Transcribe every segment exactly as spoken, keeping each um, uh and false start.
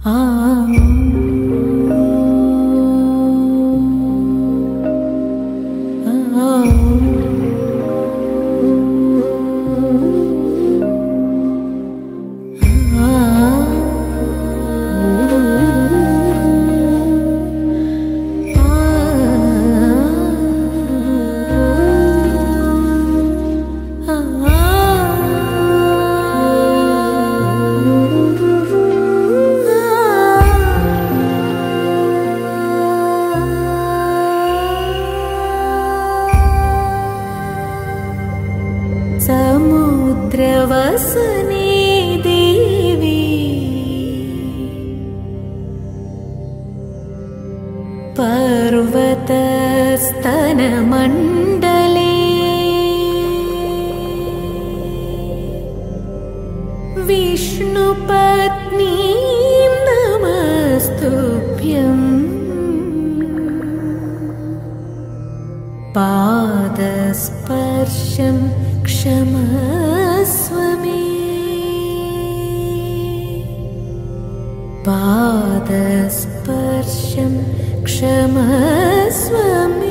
समुद्रवसने देवी पर्वतस्तनमण्डले विष्णुपत्नी नमस्तुभ्यम् पादस्पर्शं क्षमस्व मे पादस्पर्शं क्षमस्व मे।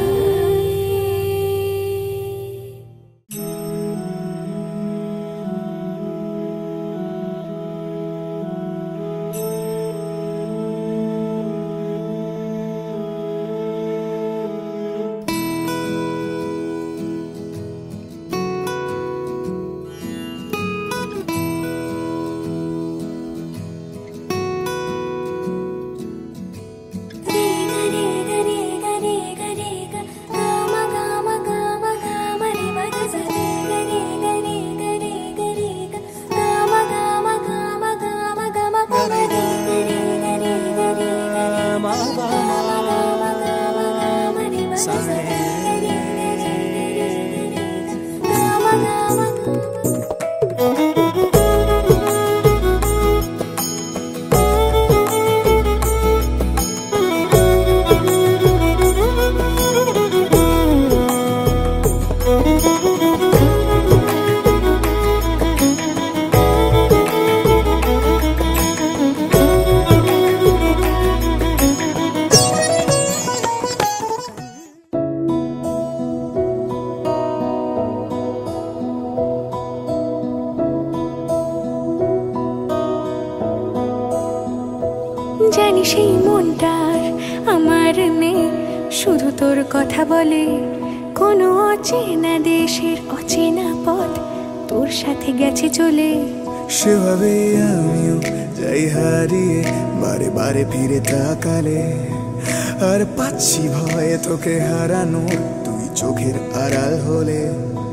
জানি সেই মনটার আমার নেই, শুধু তোর কথা বলে কোনো অচেনা দেশের অচেনা পথ তোর সাথে গেছে চলে। সেভাবে আমিও যাই হারিয়ে বারে বারে ফিরে তাকালে, আর পাচ্ছি ভয়ে তোকে হারানো তুই চোখের আড়াল হলে।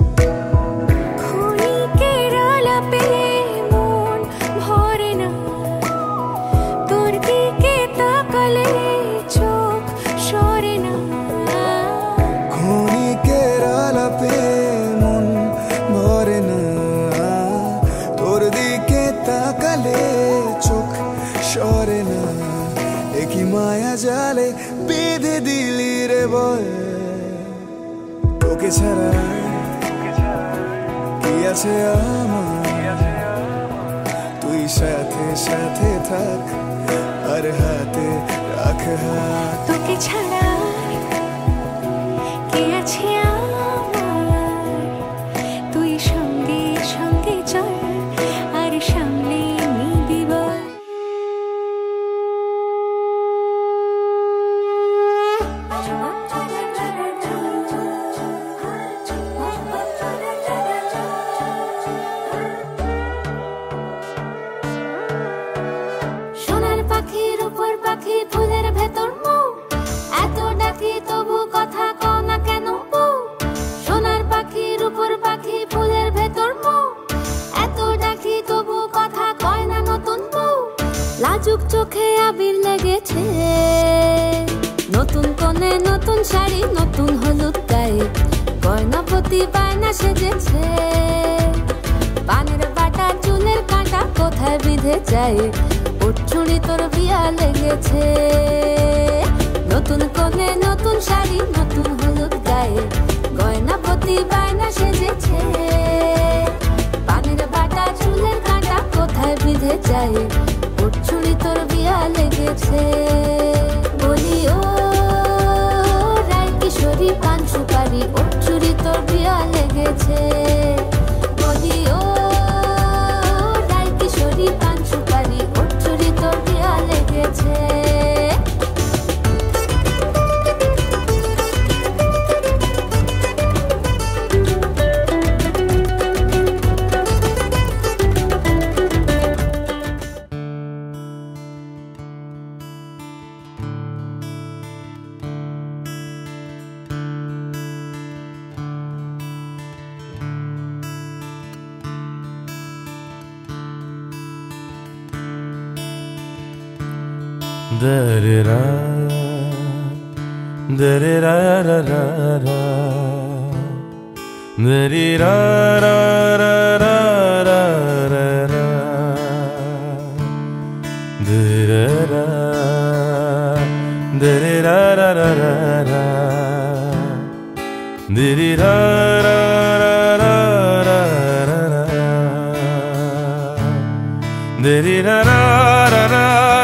ক্ষণিকের আলাপে মন ভরে না, তোর দিকে তাকালে চোখ সরে না। ক্ষণিকের আলাপে মন ভরে না, তোর দিকে তাকালে চোখ সরে না। দেখি মায়া জালে বেঁধে দিলি রে বল, তোকে ছাড়া কি আছে আমার? তুই সাথে সাথে থাক আর হাতে রাখ হাত। তোকে ছাড়া কে আছে আমার? তুই সঙ্গে সঙ্গে চল আর সামনে নিবি বল। সোনার পাখির উপর পাখি ফুলের ভেতর মৌ, এত ডাকি তবু কথা কও না কেন বউ? সোনার পাখির উপর পাখি ফুলের ভেতর মৌ, এত ডাকি তবু কথা কয় না নতুন বউ। লাজুক চোখে আবির লেগেছে, নতুন কোণে নতুন শাড়ি নতুন হলুদ গায়ে, গয়না প্রতি বায়না সেজেছে। পানের বাটা চুলের কাঁটা কোথায় বিঁধে যায়, উঠছুড়ি তোর বিয়া লেগেছে। নতুন কোণে নতুন শাড়ি নতুন হলুদ গায়ে, গয়না প্রতি বায়না সেজেছে। পানের বাটা চুলের কাঁটা কোথায় বিঁধে যায়, উঠছুড়ি তোর বিয়া লেগেছে। বলি ও রায় কিশোরী পান সুপারি ওর চুরি তোর প্রিয়া লেগেছে। বলি ও রায় কিশোরী পান সুপারি ওর চুরি তোর প্রিয়া লেগেছে। Da-da-da, da-da-da-da-da-da, da-da-da-da-da-da-da, da-da-da, da-da-da-da-da-da, da-da-da-da-da-da, da-da-da-da-da-da.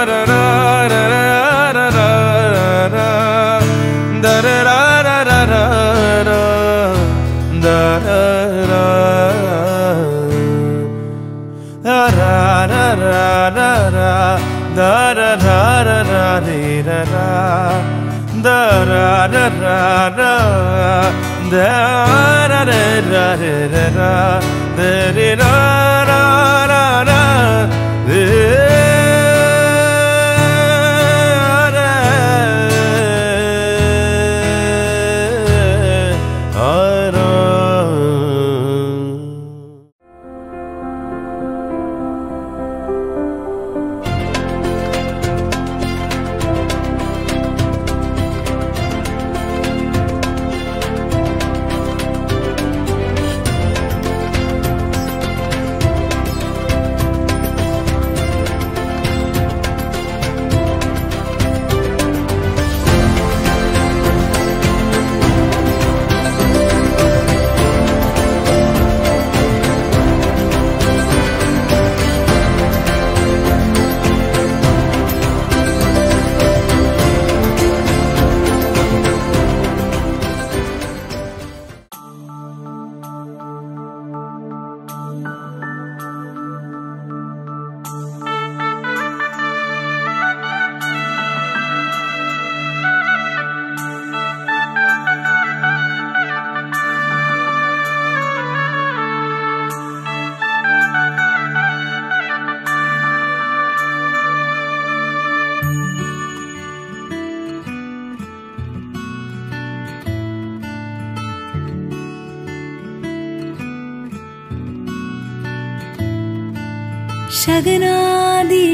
शगना दी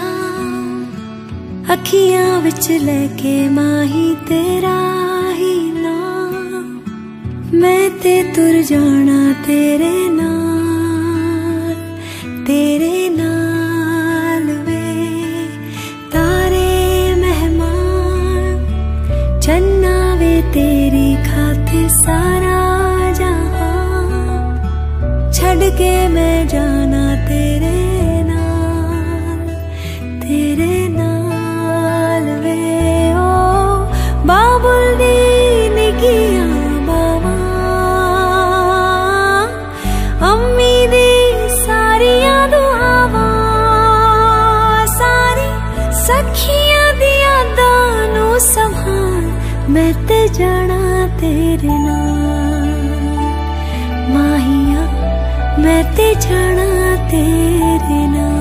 शाम अखियां विच लेके माही तेरा ही नाम मैं ते तुर जाना तेरे नाल तेरे नाल वे तारे मेहमान चन्ना वे तेरी खातिर सारा जहां छड़ के मैं जाना तेरे तेरे नाल वे ओ बाबुल दी निकियां बावा अम्मी दी सारियां दुआवां सारी सखियां दी यादां नू संभाल मैं ते जाना तेरे नाल माहिया मैं ते जाना तेरे नाल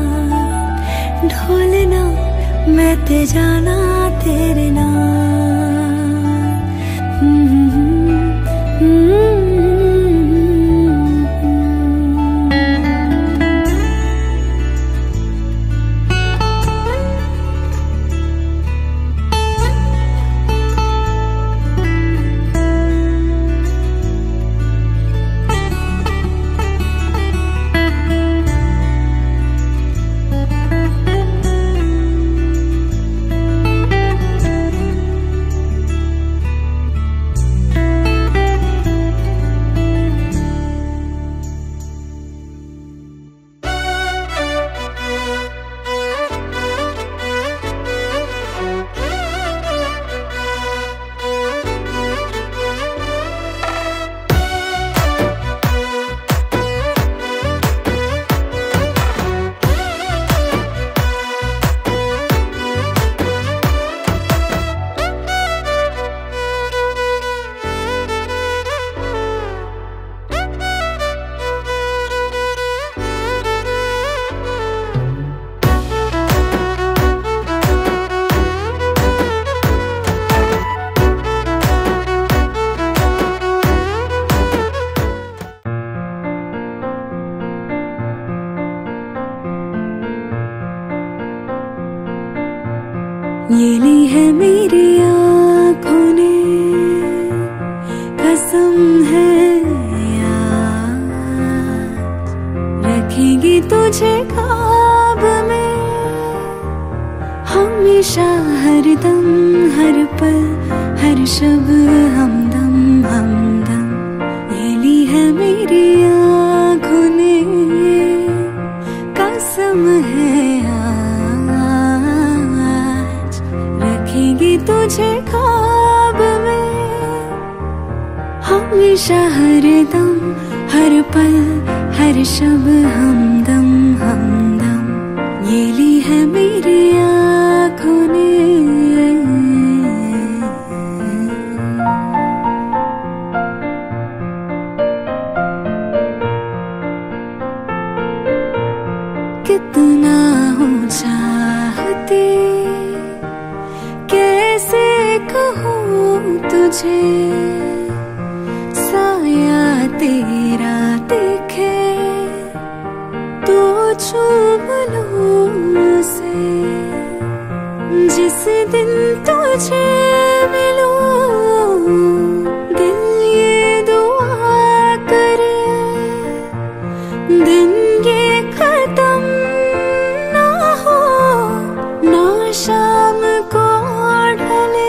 ढोलना मैं ते जाना तेरे नाल। ये ली है मेरी आँखों ने कसम है यार, रखेगी तुझे ख्वाब में हमेशा, हरदम, हर पल, हर शब, हमदम हमदम। ये ली है मेरी आँखों ने कसम है आज, रखेगी तुझे ख्वाब में हमेशा, हरदम, हर पल, हर शब, हमदम हमदम। ये ली है मेरी आँखों ने। कितना हो चाहते, कैसे कहूँ तुझे, साया तेरा दिखे तो चूम लूं उसे, जिस दिन तुझे मिलूं दिल ये दुआ करे, दिन ये खत्म ना हो, ना शाम को ढले,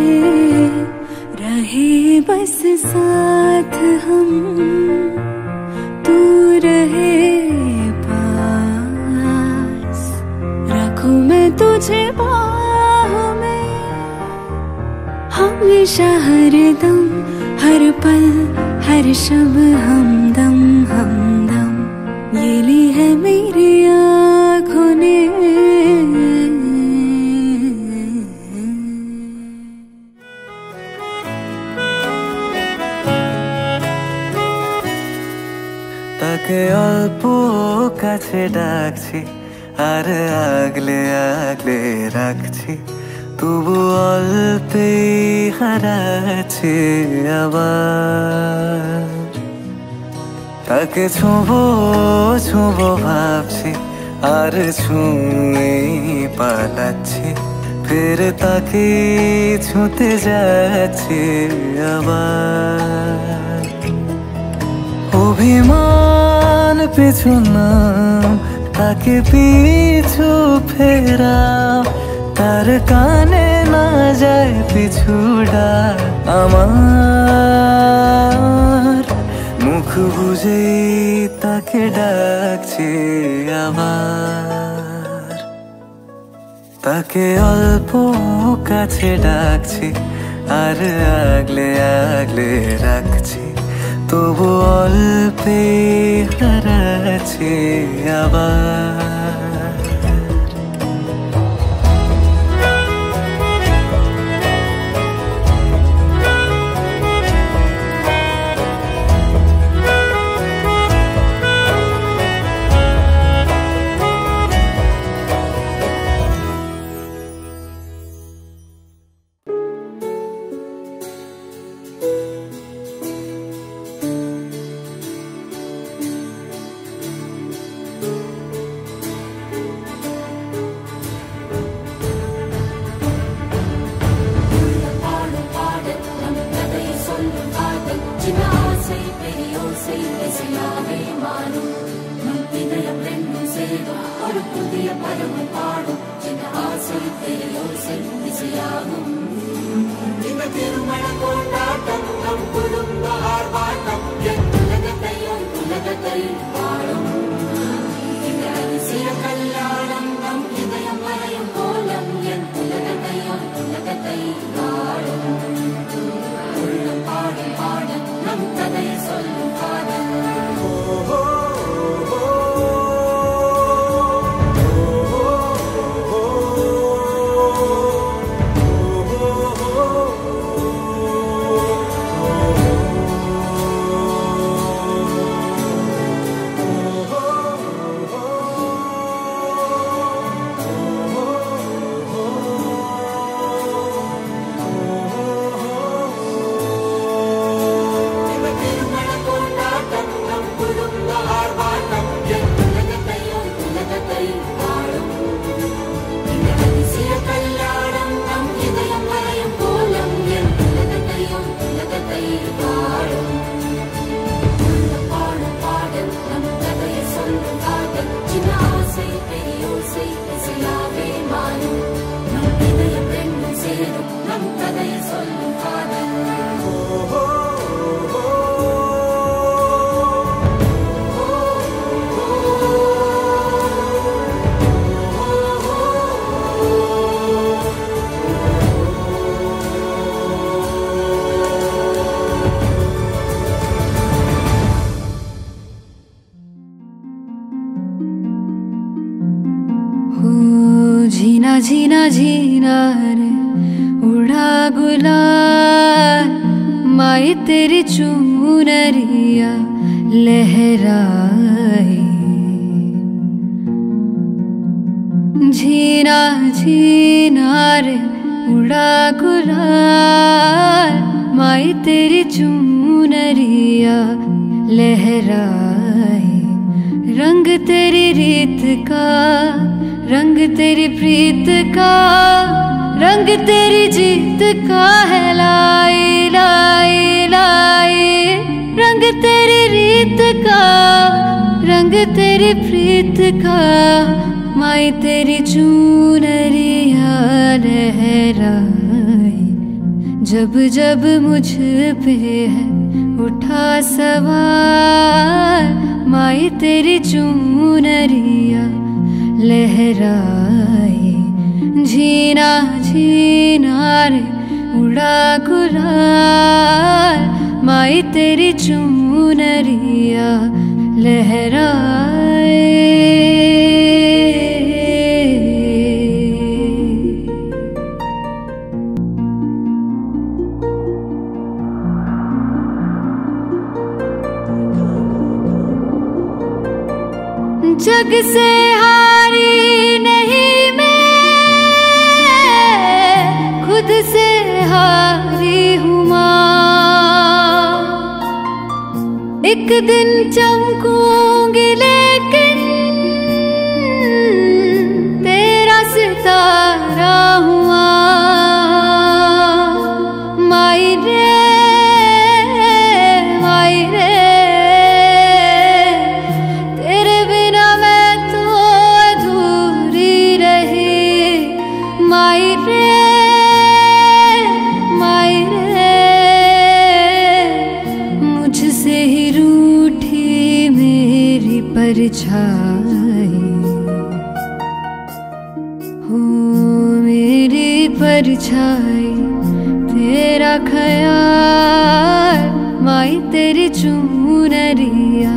रहे बस साथ हम, तू रहे पास, रखूं मैं तुझे बाहों में हमेशा, हरदम, हर पल, हर शब, हमदम हमदम। ये ली है मेरी आँखों ने। তাকে অল্প কাছে ডাকছি আর আগলে আগলে রাখছি, তবু অল্পেই হারাচ্ছি আবার। তাকে ছোঁবো ছোঁবো ভাবছি আর ছুঁয়ে পালাচ্ছি, ফের তাকে ছুঁতে যাচ্ছি আবার। অভিমান পিছু নাম, তাকে পিছু ফেরাও, তার কানে না যায় পিছু ডাক আমার। মুখ বুঝেই তাকে ডাকছি আবার, তাকে অল্প কাছে ডাকছি আর আগলে আগলে রাখছি, তবু অল্পে হারাচ্ছি আবার। झीना झीना झीना रे उड़ा गुलाल, माई तेरी चुनरिया लहराए। झीना झीना रे उड़ा गुलाल, माई तेरी चुनरिया लहराए। रंग तेरी रीत का, रंग तेरी प्रीत का, रंग तेरी जीत का है लाई लाई लाई। रंग तेरी रीत का, रंग तेरी प्रीत का, माई तेरी चुनरिया लहराए। जब जब मुझ पे है उठा सवार, माई तेरी चुनरिया लहराए। झीना झीना रे उड़ा गुलाल, माई तेरी चुनरिया लहराए। जग से हारी नहीं मैं, खुद से हारी हूँ माँ। एक दिन चमकूंगी लेकिन तेरा सितारा हूँ माई रे, माई रे। परछाई हो मेरी परछाई, तेरा ख्याल, माई तेरी चुनरिया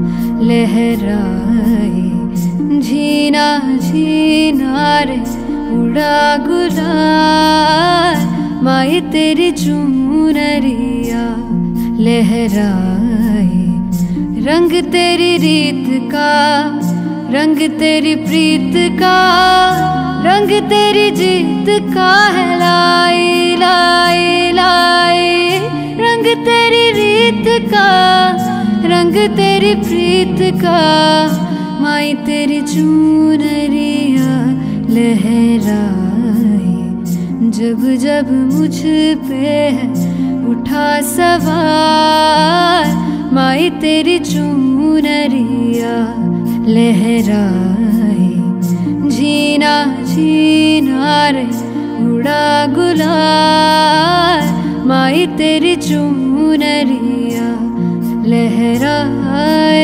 लहराए। झीना झीना रे उड़ा गुलाल, माई तेरी चुनरिया लहराए। रंग तेरी रीत का, रंग तेरी प्रीत का, रंग तेरी जीत का है लाई लाई लाई। रंग तेरी रीत का, रंग तेरी प्रीत का, माई तेरी चुनरिया लहराए। जब जब मुझ पे है उठा सवार, माई तेरी चुनरिया लहराए। झीना झीना रे उड़ा गुलाल, माई तेरी चुनरिया लहराए।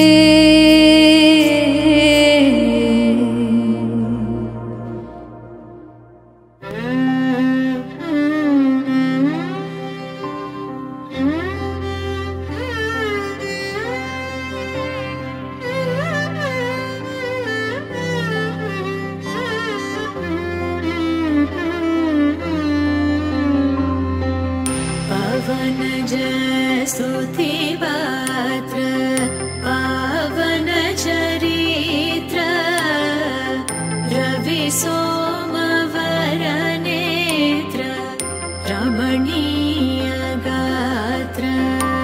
स्तुति पात्र पावन चरित्र, रवि सोमवर नेत्र, रमणीय गात्र।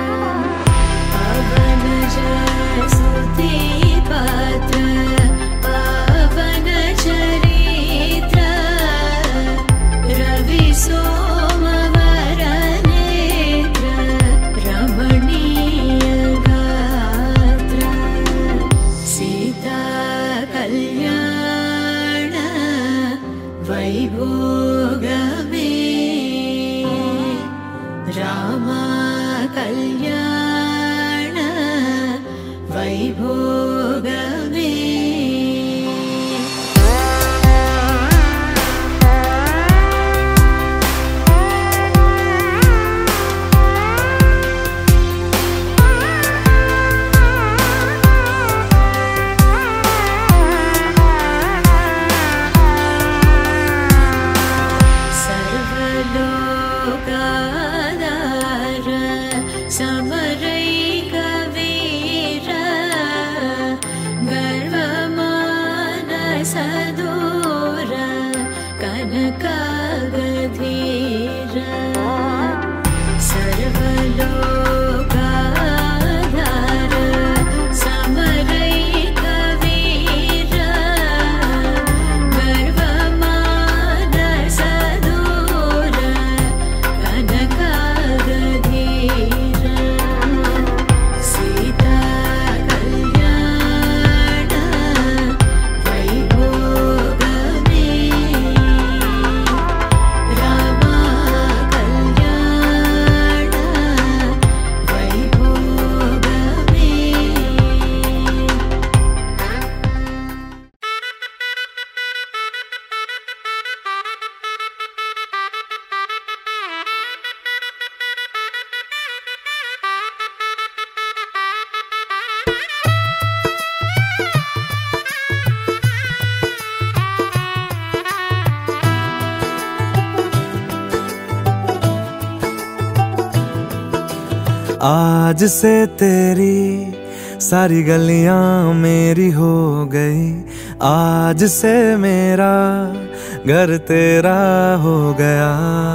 पावन स्तुति पात्र पावन चरित्र, रवि सोमवर वैभोगमे, रामा कल्याण वैभोगमे। आज से तेरी सारी गलियां मेरी हो गई, आज से मेरा घर तेरा हो गया।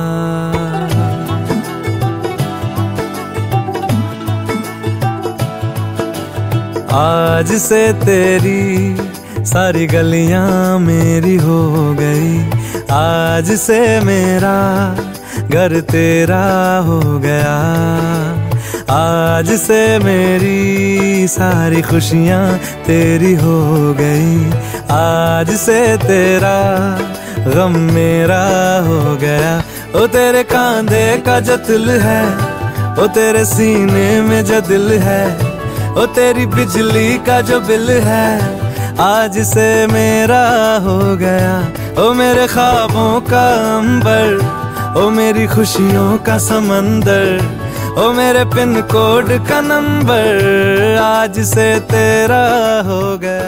आज से तेरी सारी गलियां मेरी हो गई, आज से मेरा घर तेरा हो गया। आज से मेरी सारी खुशियां तेरी हो गई, आज से तेरा गम मेरा हो गया। ओ तेरे कांधे का जो दिल है, ओ तेरे सीने में जो दिल है, ओ तेरी बिजली का जो बिल है, आज से मेरा हो गया। ओ मेरे ख्वाबों का अंबर, ओ मेरी खुशियों का समंदर, ओ मेरे पिन कोड का नंबर, आज से तेरा हो गया।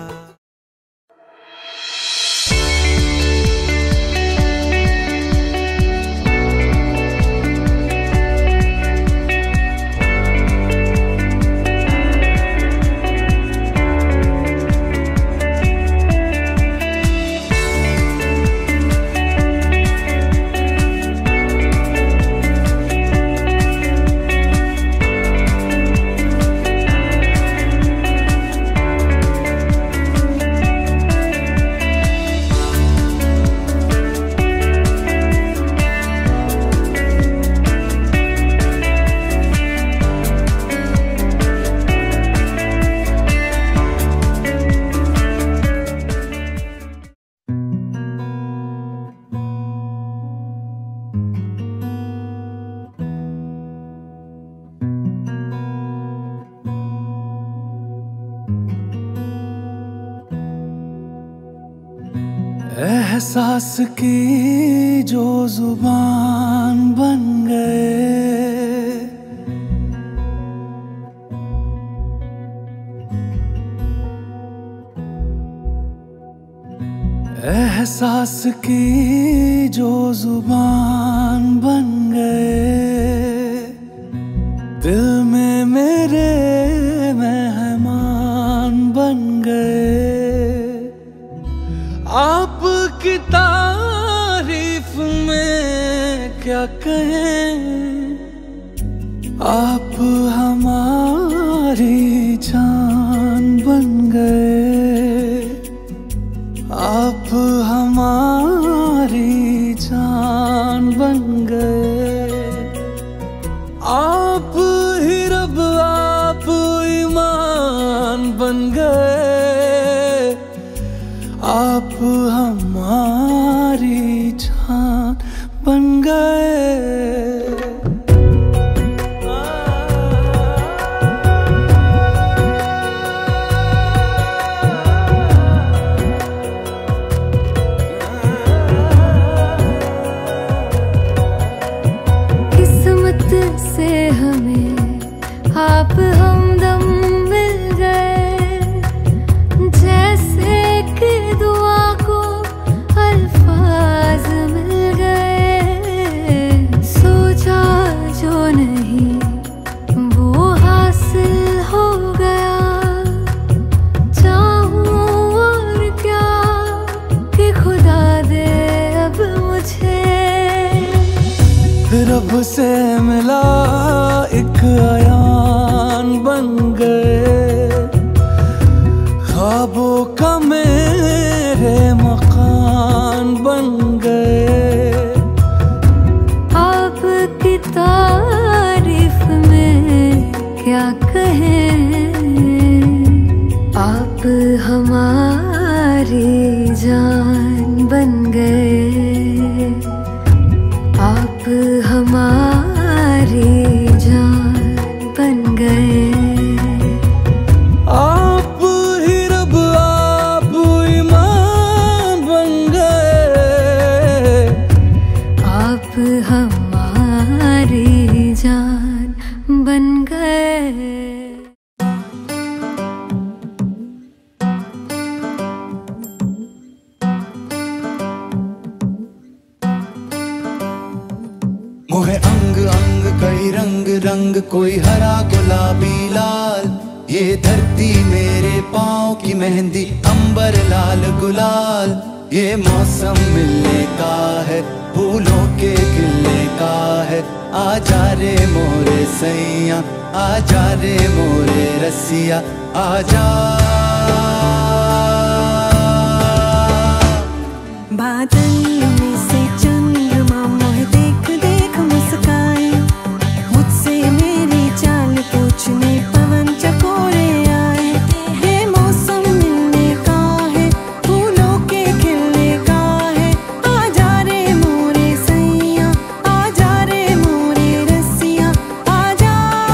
एहसास की जो जुबान बन गए, एहसास की जो जुबान बन गए, दिल में मेरे मेहमान बन गए। आपकी तारीफ में क्या कहें, आप हमारी जान बन गए, आप हमारी जान बन गए। आप ही रब, आप ईमान बन गए, आप हमारी जान बन गए। किस्मत से हमें आप हमदम मिल गए, जैसे कि दुआ को अल्फाज मिल गए। सोचा जो नहीं वो हासिल हो गया, चाहूं और क्या कि खुदा दे अब मुझे। रब से मिला एक आयान बन गए, ख्वाबों का मेरे मकान बन गए। आपकी तारीफ में क्या कहें, आप हमारी जान बन गए, आप हमारी जान बन गए। आप ही रब, आप ईमान बन गए, आप हमारी जान बन गए। रंग, कोई हरा गुलाबी लाल। ये धरती मेरे पाँव की मेहंदी, अंबर लाल गुलाल। ये मौसम मिलने का है, फूलों के खिलने का है। आजा रे मोरे सैया, आजा रे मोरे रसिया, आजा। बादल में से चंद्रमा मोहे देख देख मुस्काए, मुझसे मेरी चाल पूछने पवन चकोरे आए। ये मौसम मिलने का है, फूलों के खिलने का है। आजा रे मोरे सैया, आजा रे मोरे रसिया, आजा।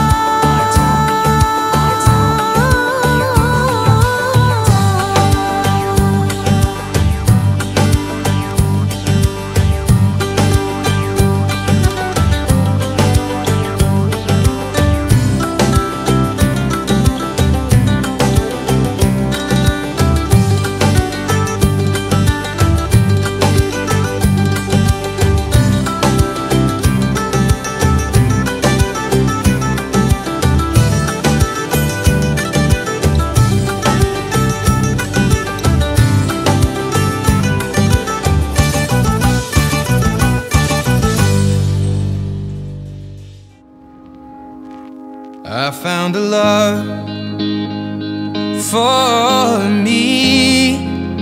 I found a love for me.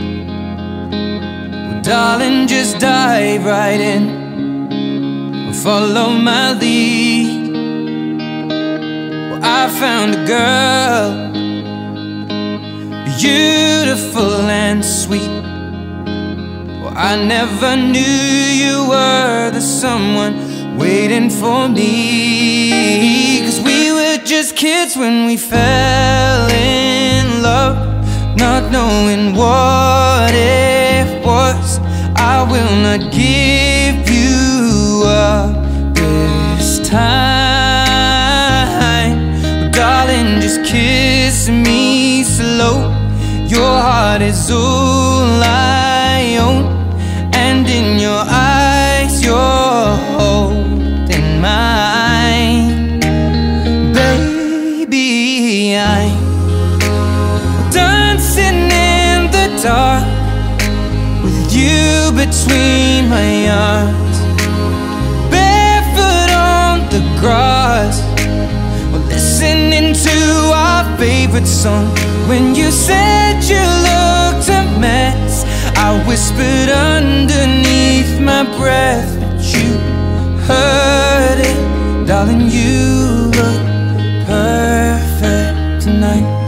Well, darling, just dive right in, follow my lead. Well, I found a girl, beautiful and sweet. Well, I never knew you were the someone waiting for me. 'Cause we were just kids when we fell in love, not knowing what it was. I will not give you up this time. But darling, just kiss me slow. Your heart is all I own, and in your eyes you're holding mine. Baby, I'm dancing in the dark with you between my arms, barefoot on the grass. We're listening to our favorite song. When you said you looked a mess, I whispered underneath my breath, but you heard it. Darling, you look perfect tonight.